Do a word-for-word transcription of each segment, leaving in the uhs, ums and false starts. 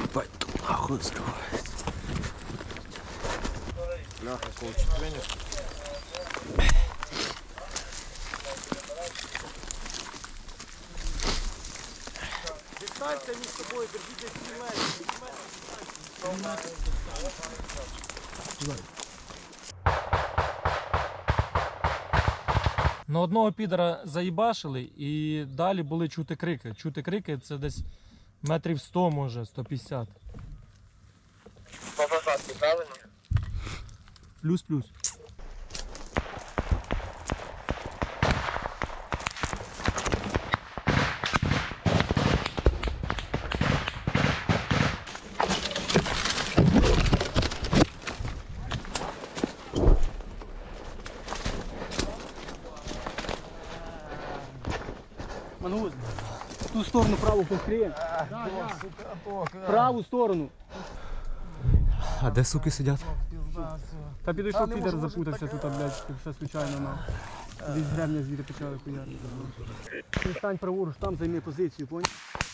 Ебать, тут нахуй взрывается. Ляха, коучит тренер. Дистанція між собою, держіть десять метрів. На одного підера заїбашили і далі були чути крики. Чути крики це десь метрів сто, може, сто п'ятдесят. По посадці, правильно? Плюс-плюс. Мангуз, в ту сторону праву покрий. Праву сторону. А де суки сидять? Та підійшов підер, запутався тут, блядь, все случайно на. Десь гребня звідти почали хуярити. Ти стань праворуч, там займи позицію, поняв?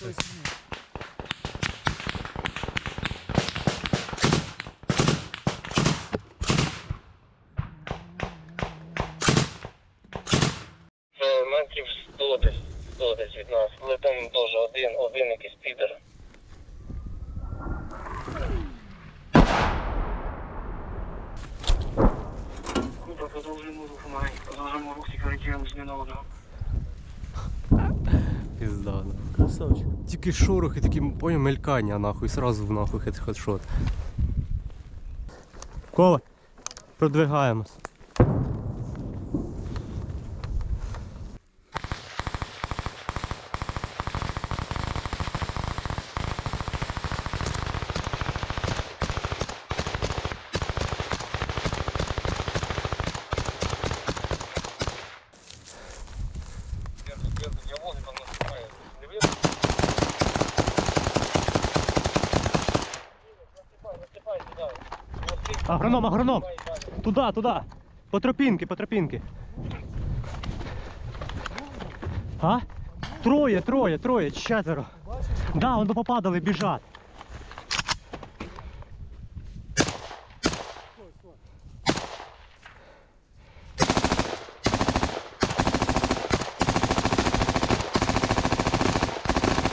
Метрів сто десь, сто десь від нас. Летим теж один, один якийсь підер. Купа, продовжуємо рух, май. Продовжуємо рух, тільки рятуємо з одного. Пізда, нахуй. Красавчик. Тільки шорох і такі, поняв, мелькання, нахуй, сразу в нахуй хедшот. Кола, продвигаємось. Агроном, агроном! Туда, туда! По тропинке, по тропинке. А? Троє, троє, троє, четверо. Да, воно попадали, біжать.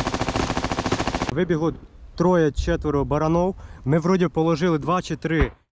Вибігло троє-четверо баранов. Ми вроді положили два чи три.